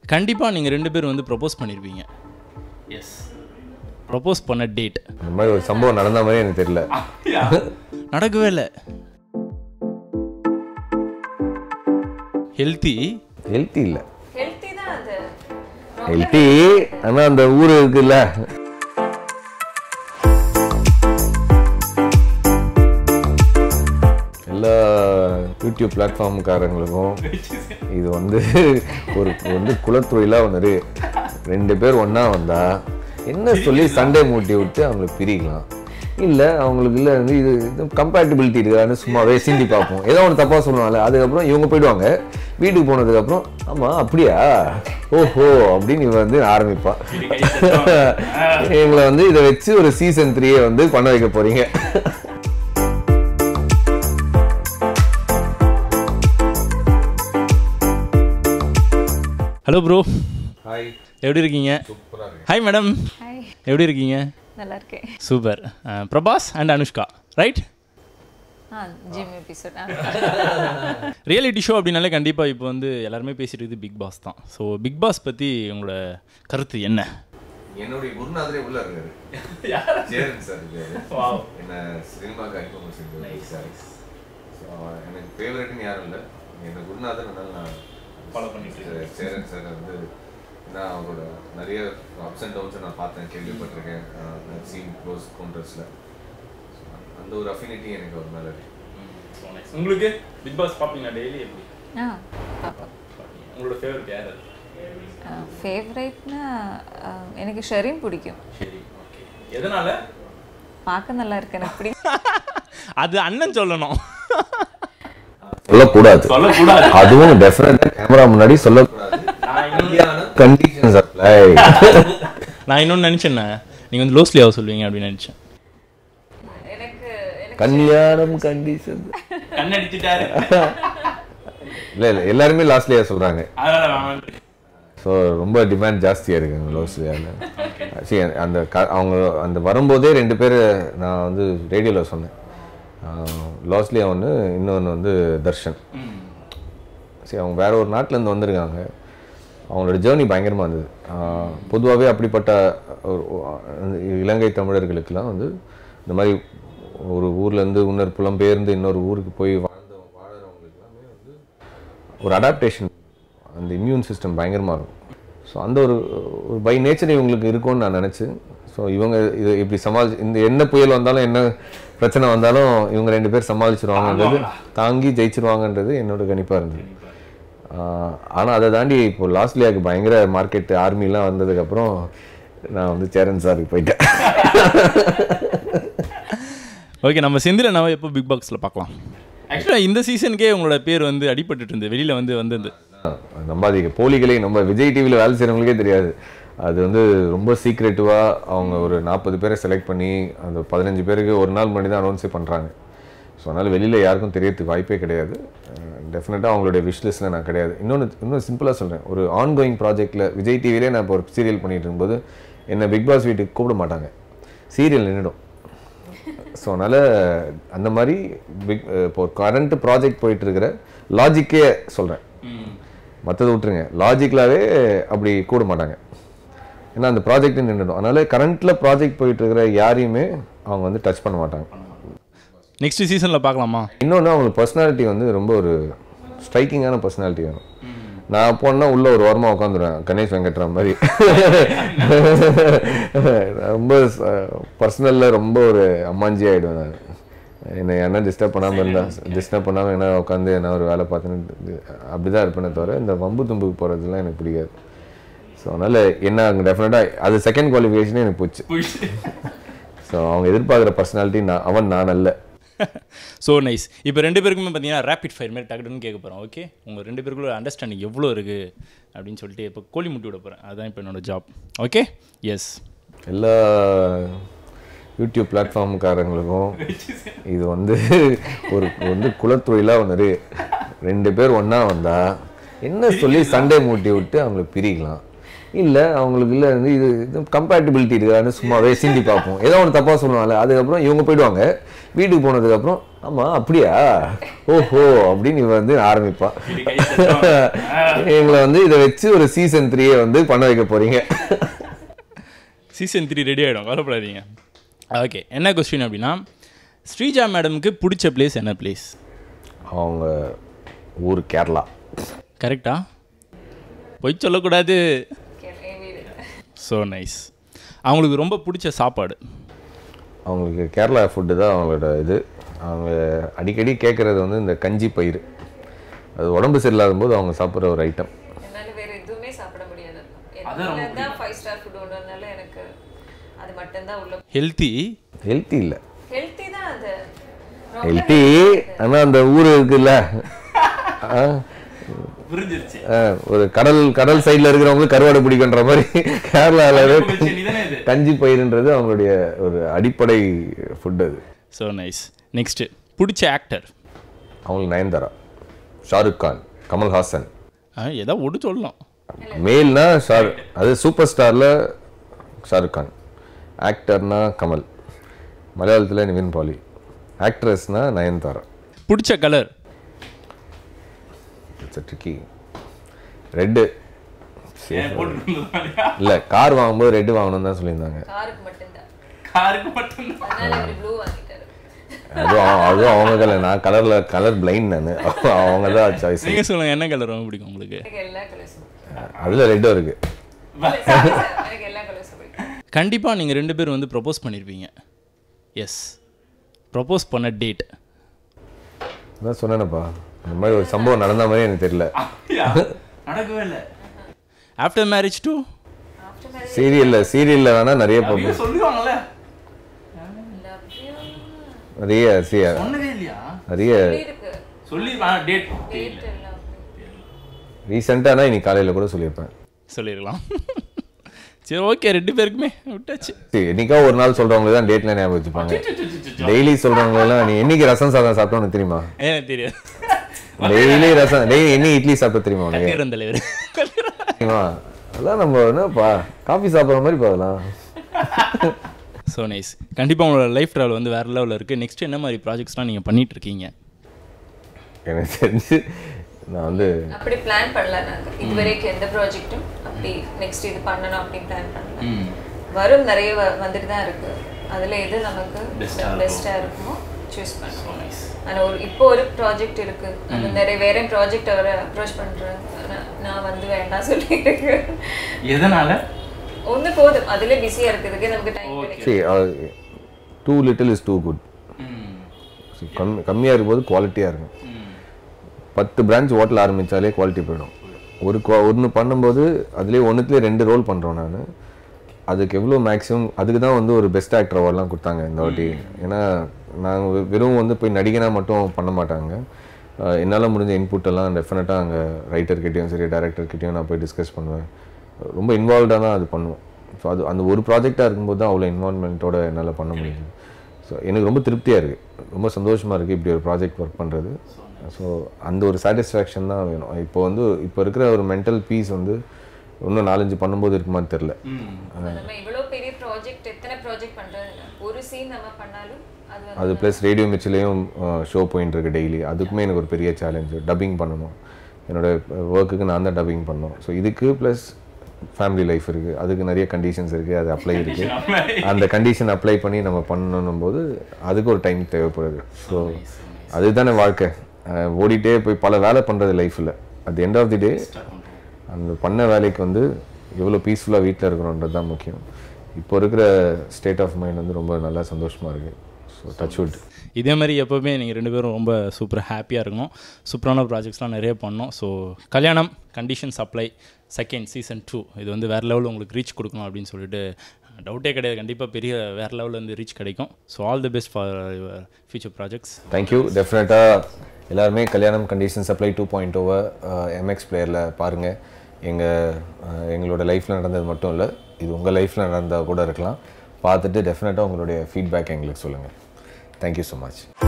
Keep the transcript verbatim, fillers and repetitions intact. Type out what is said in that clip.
கண்டிப்பாக நீங்கள் ரெண்டு பேரும் வந்து ப்ரப்போஸ் பண்ணியிருப்பீங்க. எஸ், ப்ரப்போஸ் பண்ண டேட் இந்த மாதிரி ஒரு சம்பவம் நடந்த மாதிரி எனக்கு தெரியல. நடக்கவே இல்லை. ஹெல்த்தி ஹெல்த்தி இல்லை, ஹெல்த்தி தான் அது. ஹெல்த்தி ஆனால் அந்த ஊர் இருக்குல்ல. எல்லா யூடியூப் பிளாட்ஃபார்முக்காரங்களுக்கும் இது வந்து ஒரு வந்து குலத்தொழிலாக ஒன்று ரெண்டு பேர் ஒன்றா வந்தால் என்ன சொல்லி சண்டே மூட்டி விட்டு அவங்களுக்கு பிரிக்கலாம். இல்லை அவங்களுக்கு இல்லை வந்து இது இது கம்பேட்டபிலிட்டி இருக்காதுன்னு சும்மாவே சிந்தி பார்ப்போம். ஏதோ ஒன்று தப்பாக சொல்லுவாங்கல்ல, அதுக்கப்புறம் இவங்க போயிடுவாங்க. வீட்டுக்கு போனதுக்கப்புறம் ஆமாம் அப்படியா ஓஹோ அப்படின்னு இவன் வந்து ஆரம்பிப்பான். எங்களை வந்து இதை வச்சு ஒரு சீசன் த்ரீயை வந்து பண்ண வைக்க போகிறீங்க. Hello bro. ஹாய், எப்படி இருக்கீங்க? Hi madam. ஹாய், எப்படி இருக்கீங்க? நல்லா இருக்கேன். Super. Prabhas and Anushka right? ஆ ஜிம் எபிசோட். ரியாலிட்டி ஷோ அப்படின்னாலே கண்டிப்பாக இப்போ வந்து எல்லாருமே பேசிட்டு இருக்குது பிக் பாஸ் தான். ஸோ பிக் பாஸ் பற்றி உங்களோட கருத்து என்ன? என்னுடைய குருநாதரே உள்ள இருக்காரு, சேரன் சார் இருக்காரு. என்ன சினிமாக்கு அறிமுகம் செஞ்சு சார். ஸோ எனக்கு ஃபேவரட்னு யாரும் இல்லை, என்னோட குருநாதர் நான் ஃபாலோ பண்ணிட்டு சேரன் சார் வந்து நான் அவரோட நிறைய அப்ஸ் அண்ட் டவுன்ஸை நான் பார்த்தேன், கேள்விப்பட்டிருக்கேன் சீன் க்ளோஸ் கவுண்டர்ஸில். அந்த ஒரு அஃபினிட்டி எனக்கு ஒரு மேலே இருக்கு. உங்களுக்கு பிக் பாஸ் பார்ப்பீங்களா டெய்லி? எப்படி? ஆ பாப்பா. உங்களோட ஃபேவரட் யார்? ஃபேவரட்னா எனக்கு ஷெரீன் பிடிக்கும். சரி, ஓகே. எதனால? பார்க்க நல்லா இருக்கு, எனக்கு பிடிக்கும். அது அண்ணன் சொல்லணும். சொல்லக்கூடாது, சொல்லக்கூடாது. அதுவும் டெஃபினட்டா கேமரா முன்னாடி சொல்லக்கூடாது. Conditions apply. நான் இன்னொன்று நினச்சேன், நீங்கள் வந்து லோஸ்லியாவை சொல்லுவீங்க அப்படின்னு நினச்சேன். எனக்கு கல்யாணம் கண்டிஷன் கண்ணடிச்சிட்டாரு. இல்லை இல்லை எல்லாருமே லாஸ்ட்லியா சொல்கிறாங்க. ஸோ ரொம்ப டிமாண்ட் ஜாஸ்தியாக இருக்குங்க லோஸ்லியாவில். சரி, அந்த க அவங்க அந்த வரும்போதே ரெண்டு பேர் நான் வந்து ரேடியோவில் சொன்னேன். லாஸ்ட்லியா ஒன்று, இன்னொன்று வந்து தர்ஷன். சரி, அவங்க வேற ஒரு நாட்டிலேருந்து வந்திருக்காங்க. அவங்களோட ஜேர்னி பயங்கரமாக இருந்தது. பொதுவாகவே அப்படிப்பட்ட இலங்கை தமிழர்களுக்கெல்லாம் வந்து இந்த மாதிரி ஒரு ஊர்லேருந்து இன்னொரு புலம்பெயர்ந்து இன்னொரு ஊருக்கு போய் வாழ்ந்த வாழறவங்களுக்கு எல்லாமே வந்து ஒரு அடாப்டேஷன், அந்த இம்யூன் சிஸ்டம் பயங்கரமாக இருக்கும். ஸோ அந்த ஒரு ஒரு பை நேச்சர் இவங்களுக்கு இருக்கும்னு நான் நினச்சேன். ஸோ இவங்க இது இப்படி சமாளிச்சு, இந்த என்ன புயல் வந்தாலும் என்ன பிரச்சனை வந்தாலும் இவங்க ரெண்டு பேர் சமாளிச்சிருவாங்கன்றது, தாங்கி ஜெயிச்சிருவாங்கன்றது என்னோட கணிப்பாக இருந்தது. ஆனால் அதை தாண்டி இப்போ லாஸ்ட்லியாவுக்கு பயங்கர மார்க்கெட் ஆர்மிலாம் வந்ததுக்கப்புறம் நான் வந்து சேரன் சாருக்கு போயிட்டேன். ஓகே, நம்ம செந்தில் நான் எப்போ பிக் பாக்ஸில் பார்க்கலாம்? ஆக்சுவலாக இந்த சீசனுக்கே உங்களோட பேர் வந்து அடிபட்டு இருந்தது, வெளியில் வந்து வந்தது. நம்பாதீங்க, போலிகளே நம்ம விஜய் டிவியில் வேலை செய்கிறவங்களுக்கே தெரியாது. அது வந்து ரொம்ப சீக்ரெட்டிவாக அவங்க ஒரு நாற்பது பேரை செலக்ட் பண்ணி அந்த பதினஞ்சு பேருக்கு ஒரு நாள் முன்னாடி தான் அனௌன்ஸே பண்ணுறாங்க. ஸோ அதனால் வெளியில் யாருக்கும் தெரியறதுக்கு வாய்ப்பே கிடையாது. டெஃபினட்டாக அவங்களுடைய விஷ்லிஸ்ட்டில் நான் கிடையாது. இன்னொன்று இன்னும் சிம்பிளாக சொல்கிறேன், ஒரு ஆன்கோயிங் ப்ராஜெக்டில் விஜய் டிவிலே நான் இப்போ ஒரு சீரியல் பண்ணிகிட்டு இருக்கும்போது என்னை பிக் பாஸ் வீட்டுக்கு கூப்பிட மாட்டாங்க, சீரியல் நின்றுடும். ஸோ அதனால் அந்த மாதிரி பிக் இப்போ ஒரு கரண்ட் ப்ராஜெக்ட் போயிட்டு இருக்கிற லாஜிக்கே சொல்கிறேன், மற்றது விட்டுருங்க, லாஜிக்கலாகவே அப்படி கூட மாட்டாங்க. ஏன்னா அந்த ப்ராஜெக்ட் நின்றுடும். அதனால கரண்ட்டில் ப்ராஜெக்ட் போயிட்டு இருக்கிற யாரையுமே அவங்க வந்து டச் பண்ண மாட்டாங்க. நெக்ஸ்ட் சீசனில் பார்க்கலாமா? இன்னொன்று, அவங்களுக்கு பர்சனாலிட்டி வந்து ரொம்ப ஒரு ஸ்ட்ரைக்கிங்கான பர்சனாலிட்டி வேணும். நான் போனால் உள்ள ஒரு வாரமாக உட்காந்துருவேன், கணேஷ் வெங்கட்ராம் மாதிரி. ரொம்ப பர்சனலில் ரொம்ப ஒரு அம்மாஞ்சி ஆகிடுவேன் நான். என்னை என்ன டிஸ்டர்ப் பண்ணாமல் இருந்தால் டிஸ்டர்ப் பண்ணாமல் என்ன உட்காந்து என்ன ஒரு வேலை பார்த்துன்னு அப்படி தான் இருப்பேனே தவிர இந்த வம்பு தும்புக்கு போகிறதுலாம் எனக்கு பிடிக்காது. ஸோ அதனால் என்ன அங்கே டெஃபினட்டாக அது செகண்ட் குவாலிஃபிகேஷனே எனக்கு போச்சு. ஸோ அவங்க எதிர்பார்க்குற பர்சனாலிட்டி நான் அவன் நான் அல்ல. So nice. இப்போ ரெண்டு பேருக்குமே பார்த்தீங்கன்னா ரேபிட் ஃபயர் மாதிரி டக்குன்னு கேட்க போகிறோம். ஓகே, உங்கள் ரெண்டு பேருக்குள்ள அண்டர்ஸ்டாண்டிங் எவ்வளோ இருக்குது அப்படின்னு சொல்லிட்டு இப்போ கோழி முட்டி விட போகிறேன். அதுதான் இப்போ என்னோடய ஜாப். Okay, yes. எல்லா யூடியூப் பிளாட்ஃபார்முக்காரங்களுக்கும் இது வந்து ஒரு வந்து குலத்தொழிலாக ஒன்று ரெண்டு பேர் ஒன்றா வந்தால் என்ன சொல்லி சண்டே மூட்டி விட்டு அவங்களுக்கு பிரிக்கலாம். இல்லை அவங்களுக்கு இல்லை வந்து இது இது கம்பேட்டபிலிட்டி இருக்குதான்னு சும்மாவே சிந்தி பார்ப்போம். ஏதோ ஒன்று தப்பாக சொல்லுவாங்கல்ல, அதுக்கப்புறம் இவங்க போயிடுவாங்க. வீட்டுக்கு போனதுக்கப்புறம் ஆமாம் அப்படியா ஓஹோ அப்படின்னு இவன் வந்து ஆரம்பிப்பான். எங்களை வந்து இதை வச்சு ஒரு சீசன் த்ரீயை வந்து பண்ண வைக்க போகிறீங்க. சீசன் த்ரீ ரெடி ஆகிடும், கவலைப்படாதீங்க. ஓகே, என்ன கொஸ்டின் அப்படின்னா, ஸ்ரீஜா மேடமுக்கு பிடிச்ச பிளேஸ் என்ன பிளேஸ்? அவங்க ஊர் கேரளா. கரெக்டா? போய் சொல்லக்கூடாது. So nice. அவங்களுக்கு ரொம்ப பிடிச்ச சாப்பாடு? அவங்களுக்கு கேரளா ஃபுட்டு தான் அவங்களோட இது. அவங்க அடிக்கடி கேட்குறது வந்து இந்த கஞ்சி பயிர். அது உடம்பு சரியில்லாத போது அவங்க சாப்பிட்ற ஒரு ஐட்டம். என்னால் வேறு எதுவுமே சாப்பிட முடியாது. தான் ஃபைவ் ஸ்டார் ஃபுட் ஒன்றதுனால எனக்கு அது மட்டும்தான் உள்ள. ஹெல்த்தி ஹெல்த்தி இல்லை, ஹெல்த்தி தான் அது. ஹெல்த்தி. ஆனால் அந்த ஊர் இருக்குல்ல, ஒரு கடல் கடல் சைடில் இருக்கிறவங்களுக்கு கருவாடை பிடிக்கின்ற மாதிரி கேரளாவில் கஞ்சி பயிருன்றது அவங்களுடைய ஒரு அடிப்படை ஃபுட் அது. So nice. நெக்ஸ்ட், பிடிச்ச ஆக்டர்? அவங்களுக்கு நயன்தாரா, ஷாருக் கான், கமல்ஹாசன். ஏதாவது ஒன்று சொல்லலாம். மேல்னா ஷாரு, அது சூப்பர் ஸ்டாரில் ஷாருக் கான், ஆக்டர்னா கமல், மலையாளத்தில் நிவின் பாலி, ஆக்ட்ரஸ்னா நயன்தாரா. பிடிச்ச கலர்? Tricky red. இல்லை, கார் வாங்கும்போது ரெட்டு வாங்கணும்னு தான் சொல்லியிருந்தாங்க. அதுவும் அதுவும் அவங்க கலர். நான் கலரில் கலர் பிளைண்ட். நான் அவங்க தான் சாய்ஸ். நீங்கள் சொல்லுங்கள், என்ன கலர் ரொம்ப பிடிக்கும் உங்களுக்கு? அதில் ரெட்டும் இருக்கு. கண்டிப்பாக நீங்கள் ரெண்டு பேரும் வந்து ப்ரப்போஸ் பண்ணியிருப்பீங்க. எஸ், ப்ரப்போஸ் பண்ண டேட்? அதான் சொன்னேனப்பா, இந்த மாதிரி ஒரு சம்பவம் நடந்த மாதிரி எனக்கு தெரியல. நடக்கவே இல்லை. ஆஃப்டர் மேரேஜ் டூ சீரியல்ல சீரியல்ல வேணா நிறைய ப்ரப்போஸ் சொல்லுவாங்கல்ல. நிறைய சீயா சொன்னதே இல்லையா? நிறைய சொல்லி டேட் ரீசெண்டானா இன்னைக்கு காலையில கூட சொல்லியிருப்பேன். சொல்லிடலாம். சரி, ஓகே, ரெண்டு பேருக்குமே விட்டாச்சு. சரி, என்னைக்கா ஒரு நாள் சொல்றவங்க தான் டேட்ல ஞாபகம் வச்சுப்பாங்க. டெய்லி சொல்றவங்க எல்லாம் நீ என்னைக்கு ரசம் சாதம் சாப்பிட்டோன்னு தெரியுமா? எனக்கு தெரியாது. டெய்லி ரசம், டெய்லி என்ன இட்லி சாப்பிட்ட தெரியுமா உனக்கு? தெரியுமா? அதெல்லாம் நம்ம என்னப்பா காஃபி சாப்பிட்ற மாதிரி பாக்கலாம். So nice. கண்டிப்பாக உங்களோட லைஃப் ட்ராவல் வந்து வேறு லெவலில் இருக்குது. நெக்ஸ்ட் என்ன மாதிரி ப்ராஜெக்ட்ஸ்லாம் நீங்கள் பண்ணிட்டு இருக்கீங்க? எனக்கு தெரிஞ்சு நான் வந்து அப்படி பிளான் பண்ணல. நாங்கள் இதுவரைக்கும் எந்த ப்ராஜெக்ட்டும் அப்படி நெக்ஸ்ட் இது பண்ணணும் அப்படி பிளான் பண்ணல. வரும் நிறைய வந்துட்டு தான் இருக்கு. அதில் எது நமக்கு பெஸ்ட்டாக இருக்குமோ சூஸ் பண்ணுவோம். ஆனால் ஒரு இப்போ ஒரு ப்ராஜெக்ட் இருக்கு, அது நிறைய வேற ப்ராஜெக்ட் அவரை அப்ரோச் பண்ணுறேன். நான் வந்து வேண்டாம் சொல்லியிருக்கு. எதனால? ஒன்று போதும், அதில் பிஸியாக இருக்கிறதுக்கு நமக்கு டைம் கிடைக்கும். Too little is too good. கம்மி கம்மியாக இருக்கும்போது குவாலிட்டியாக இருக்கும். பத்து பிரான்ச் ஹோட்டல் ஆரம்பித்தாலே குவாலிட்டி போயிடும். ஒரு ஒன்று பண்ணும்போது அதுலேயே ஒன்றுத்துலேயே ரெண்டு ரோல் பண்ணுறோம் நான். அதுக்கு எவ்வளோ மேக்ஸிமம், அதுக்கு தான் வந்து ஒரு பெஸ்ட் ஆக்டர் அவார்ட்லாம் கொடுத்தாங்க இந்த வாட்டி. ஏன்னா நாங்கள் வெறும் வந்து போய் நடிகனாக மட்டும் பண்ண மாட்டாங்க. என்னால் முடிஞ்ச இன்புட்டெல்லாம் டெஃபினட்டாக அங்கே ரைட்டர்கிட்டையும் சரி டேரக்டர்கிட்டையும் நான் போய் டிஸ்கஸ் பண்ணுவேன். ரொம்ப இன்வால்வ்டாக தான் அது பண்ணுவோம். ஸோ அது அந்த ஒரு ப்ராஜெக்டாக இருக்கும்போது தான் அவ்வளோ இன்வால்வ்மெண்ட்டோட என்னால் பண்ண முடியுது. ஸோ எனக்கு ரொம்ப திருப்தியாக இருக்குது, ரொம்ப சந்தோஷமாக இருக்குது இப்படி ஒரு ப்ராஜெக்ட் ஒர்க் பண்ணுறது. ஸோ அந்த ஒரு சாட்டிஸ்ஃபேக்ஷன் தான் வேணும். இப்போ வந்து இப்போ இருக்கிற ஒரு மென்டல் பீஸ் வந்து இன்னும் நாலஞ்சு பண்ணும்போது இருக்குமான்னு தெரியல. இவ்வளோ பெரிய ப்ராஜெக்ட், எத்தனை ப்ராஜெக்ட் பண்ணுறது, ஒரு சீன் நம்ம பண்ணாலும் அது ப்ளஸ் ரேடியோ மிச்சிலையும் ஷோ போயிட்டு இருக்கு டெய்லி. அதுக்குமே எனக்கு ஒரு பெரிய சேலஞ்சு. டப்பிங் பண்ணணும், என்னோடய ஒர்க்குக்கு நான் தான் டப்பிங் பண்ணணும். ஸோ இதுக்கு ப்ளஸ் ஃபேமிலி லைஃப் இருக்குது, அதுக்கு நிறைய கண்டிஷன்ஸ் இருக்குது, அது அப்ளை இருக்குது. அந்த கண்டிஷன் அப்ளை பண்ணி நம்ம பண்ணணும் போது அதுக்கு ஒரு டைம் தேவைப்படுது. ஸோ அதுதானே வாழ்க்கை. ஓடிட்டே போய் பல வேலை பண்ணுறது லைஃப்பில். At the end of the day அந்த பண்ண வேலைக்கு வந்து எவ்வளோ பீஸ்ஃபுல்லாக வீட்டில் இருக்கிறோன்றது தான் முக்கியம். இப்போ இருக்கிற ஸ்டேட் ஆஃப் மைண்ட் வந்து ரொம்ப நல்லா சந்தோஷமாக இருக்குது. So touch wood. இதே மாதிரி எப்போவுமே நீங்கள் ரெண்டு பேரும் ரொம்ப சூப்பராக ஹாப்பியாக இருக்கணும். சூப்பரான ப்ராஜெக்ட்ஸ்லாம் நிறைய பண்ணோம். So Kalyanam conditions apply second season two இது வந்து வேறு லெவலில் உங்களுக்கு ரீச் கொடுக்கணும் அப்படின்னு சொல்லிட்டு டவுட்டே கிடையாது. கண்டிப்பாக பெரிய வேறு லெவலில் வந்து ரீச் கிடைக்கும். So all the best for your future projects. Thank you. டெஃபினட்டாக எல்லாருமே Kalyanam conditions apply two point over MX பிளேயரில் பாருங்கள். எங்கள் எங்களோட லைஃப்பில் நடந்தது மட்டும் இல்லை, இது உங்கள் லைஃப்பில் நடந்தால் கூட இருக்கலாம். பார்த்துட்டு டெஃபினட்டாக உங்களுடைய ஃபீட்பேக் எங்களுக்கு சொல்லுங்கள். Thank you so much.